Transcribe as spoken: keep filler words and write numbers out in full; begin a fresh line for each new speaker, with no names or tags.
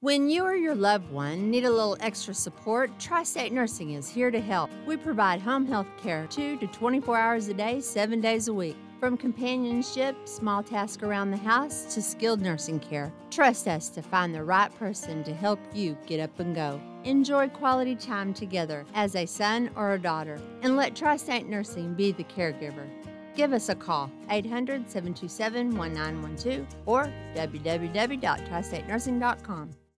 When you or your loved one need a little extra support, Tri-State Nursing is here to help. We provide home health care two to twenty-four hours a day, seven days a week. From companionship, small tasks around the house, to skilled nursing care. Trust us to find the right person to help you get up and go. Enjoy quality time together as a son or a daughter, and let Tri-State Nursing be the caregiver. Give us a call, eight hundred, seven two seven, one nine one two, or w w w dot tri state nursing dot com.